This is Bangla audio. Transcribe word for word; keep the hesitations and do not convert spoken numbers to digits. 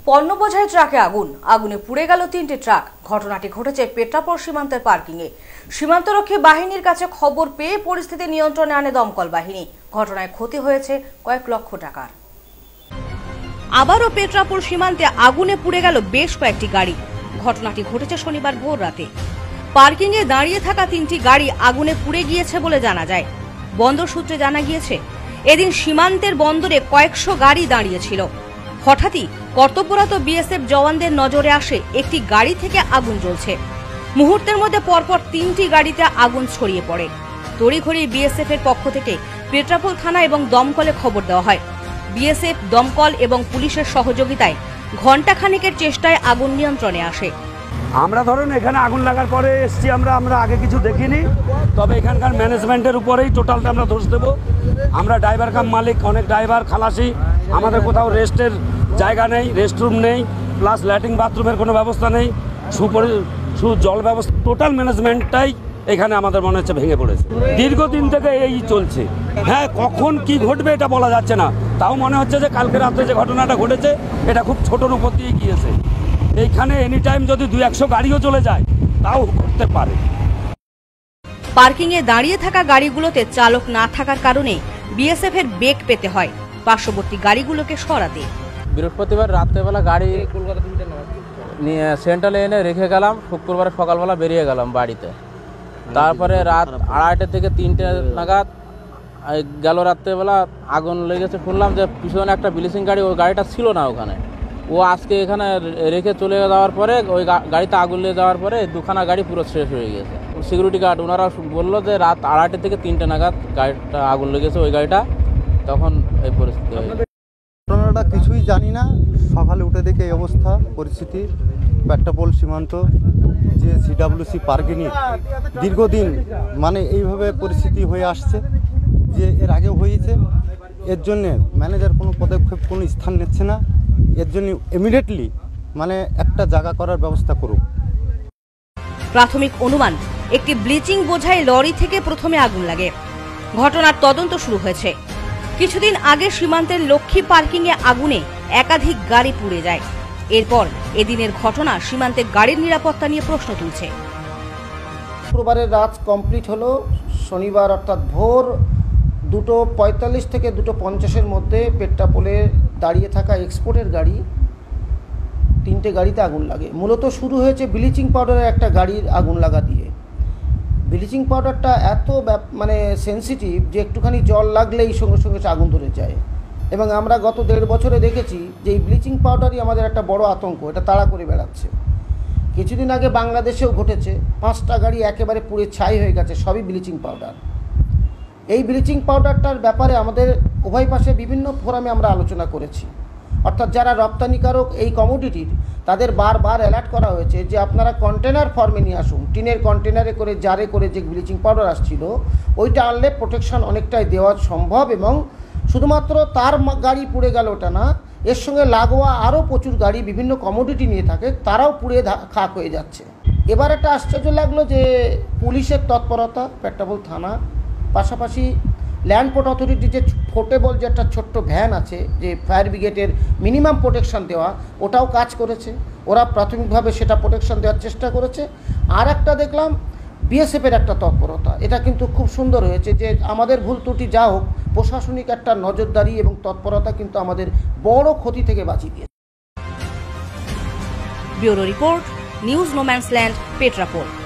পণ্য বোঝাই ট্রাকে আগুন আগুনে পুড়ে গেল তিনটি ট্রাক। ঘটনাটি ঘটেছে পেট্রাপোল সীমান্তের পার্কিং এ। সীমান্তরক্ষী বাহিনীর কাছে খবর পেয়ে পরিস্থিতি নিয়ন্ত্রণে আনে দমকল বাহিনী। ঘটনায় ক্ষতি হয়েছে কয়েক লক্ষ টাকার। আবারও পেট্রাপোল সীমান্তে আগুনে পুড়ে গেল বেশ কয়েকটি গাড়ি। ঘটনাটি ঘটেছে শনিবার ভোর রাতে। পার্কিং এ দাঁড়িয়ে থাকা তিনটি গাড়ি আগুনে পুড়ে গিয়েছে বলে জানা যায়। বন্দর সূত্রে জানা গিয়েছে, এদিন সীমান্তের বন্দরে কয়েকশো গাড়ি দাঁড়িয়েছিল। হঠাৎই কর্তব্যরত বিএসএফ জওয়ানদের নজরে আসে একটি গাড়ি থেকে আগুন জ্বলছে। মুহূর্তের মধ্যে পরপর তিনটি গাড়িতে আগুন ছড়িয়ে পড়ে। তড়িঘড়ি বিএসএফ এর পক্ষ থেকে পেট্রাপোল থানা এবং দমকলে খবর দেওয়া হয়। বিএসএফ, দমকল এবং পুলিশের সহযোগিতায় ঘণ্টাখানেকের চেষ্টায় আগুন নিয়ন্ত্রণে আসে। আমরা ধরুন এখানে আগুন লাগার পরে এসছি, আমরা আমরা আগে কিছু দেখিনি, তবে এখানকার ম্যানেজমেন্টের উপরেই টোটালটা আমরা দোষ দেবো। আমরা ড্রাইভার কাম মালিক, অনেক ড্রাইভার খালাসি, আমাদের কোথাও রেস্টের জায়গা নেই, রেস্টরুম নেই, প্লাস ল্যাট্রিন বাথরুমের কোনো ব্যবস্থা নেই, সুপরি সু জল ব্যবস্থা, টোটাল ম্যানেজমেন্টটাই এখানে আমাদের মনে হচ্ছে ভেঙে পড়েছে। দীর্ঘদিন থেকে এই চলছে। হ্যাঁ, কখন কি ঘটবে এটা বলা যাচ্ছে না। তাও মনে হচ্ছে যে কালকে রাত্রে যে ঘটনাটা ঘটেছে এটা খুব ছোটোর উপর দিয়ে গিয়েছে। এইখানে এনি টাইম যদি দুই একশো গাড়িও চলে যায় তাও করতে পারে। পার্কিং এ দাঁড়িয়ে থাকা গাড়িগুলোতে চালক না থাকার কারণে বিএসএফ এর বেগ পেতে হয় পার্শ্ববর্তী গাড়িগুলোকে সরাতে। বৃহস্পতিবার রাত্রেবেলা গাড়ি নিয়ে সেন্ট্রালে এনে রেখে গেলাম, শুক্রবার সকালবেলা বেরিয়ে গেলাম বাড়িতে। তারপরে রাত আড়াইটে থেকে তিনটে নাগাদ গেল রাত্রেবেলা আগুন লেগেছে। শুনলাম যে পিছনে একটা ব্লিচিং গাড়ি, ওই গাড়িটা ছিল না ওখানে, ও আজকে এখানে রেখে চলে যাওয়ার পরে ওই গাড়িতে আগুন লেগে যাওয়ার পরে দুখানা গাড়ি পুরো শেষ হয়ে গেছে। সিকিউরিটি গার্ড ওনারা বললো যে রাত আড়াইটে থেকে তিনটে নাগাদ গাড়িটা আগুন লেগেছে ওই গাড়িটা, তখন এই পরিস্থিতি হয়েছে। ঘটনাটা কিছুই জানি না, সকালে উঠে দেখে এই অবস্থা পরিস্থিতি। পেট্রাপোল সীমান্ত যে সিডাব্লিউসি পার্কিংয়ে দীর্ঘদিন মানে এইভাবে পরিস্থিতি হয়ে আসছে, যে এর আগেও হয়েছে। এর জন্যে ম্যানেজার কোনো পদক্ষেপ, কোনো স্থান নিচ্ছে না। এর জন্য ইমিডিয়েটলি মানে একটা জায়গা করার ব্যবস্থা করুক। প্রাথমিক অনুমান, একটি ব্লিচিং বোঝাই লরি থেকে প্রথমে আগুন লাগে। ঘটনার তদন্ত শুরু হয়েছে। কিছুদিন আগে সীমান্তের লক্ষ্মী পার্কিং এ আগুনে একাধিক গাড়ি পুড়ে যায়। এরপর এদিনের ঘটনা সীমান্তে গাড়ির নিরাপত্তা নিয়ে প্রশ্ন তুলছে। শুক্রবারের রাত কমপ্লিট হলো। শনিবার অর্থাৎ ভোর দুটো পঁয়তাল্লিশ থেকে দুটো পঞ্চাশের মধ্যে পেট্রাপোলে দাঁড়িয়ে থাকা এক্সপোর্টের গাড়ি তিনটে গাড়িতে আগুন লাগে। মূলত শুরু হয়েছে ব্লিচিং পাউডারের একটা গাড়ির আগুন লাগা দিয়ে। ব্লিচিং পাউডারটা এত মানে সেন্সিটিভ যে একটুখানি জল লাগলেই সঙ্গে সঙ্গে আগুন ধরে যায়। এবং আমরা গত দেড় বছরে দেখেছি যে এই ব্লিচিং পাউডারই আমাদের একটা বড় আতঙ্ক, এটা তাড়া করে বেড়াচ্ছে। কিছুদিন আগে বাংলাদেশেও ঘটেছে, পাঁচটা গাড়ি একেবারে পুড়ে ছাই হয়ে গেছে, সবই ব্লিচিং পাউডার। এই ব্লিচিং পাউডারটার ব্যাপারে আমাদের উভয় পাশে বিভিন্ন ফোরামে আমরা আলোচনা করেছি। অর্থাৎ যারা রপ্তানিকারক এই কমোডিটির, তাদের বারবার অ্যালার্ট করা হয়েছে যে আপনারা কন্টেনার ফর্মে নিয়ে আসুন। টিনের কন্টেনারে করে জারে করে যে ব্লিচিং পাউডার আসছিল ওইটা আনলে প্রোটেকশন অনেকটাই দেওয়া সম্ভব, এবং শুধুমাত্র তার গাড়ি পুড়ে গেল ওটা না, এর সঙ্গে লাগোয়া আরও প্রচুর গাড়ি বিভিন্ন কমোডিটি নিয়ে থাকে, তারাও পুড়ে খাক হয়ে যাচ্ছে। এবার একটা আশ্চর্য লাগলো যে পুলিশের তৎপরতা, পেট্রাপোল থানা, পাশাপাশি ল্যান্ড পোর্ট অথরিটি যে পোর্টেবল যে একটা ছোট্ট ভ্যান আছে যে ফায়ার ব্রিগেডের মিনিমাম প্রোটেকশন দেওয়া, ওটাও কাজ করেছে। ওরা প্রাথমিকভাবে সেটা প্রোটেকশন দেওয়ার চেষ্টা করেছে। আর একটা দেখলাম বিএসএফের একটা তৎপরতা, এটা কিন্তু খুব সুন্দর হয়েছে যে আমাদের ভুল ত্রুটি যা হোক, প্রশাসনিক একটা নজরদারি এবং তৎপরতা কিন্তু আমাদের বড় ক্ষতি থেকে বাঁচিয়ে দিয়েছে। Bureau report, news no man's land, Petrapole.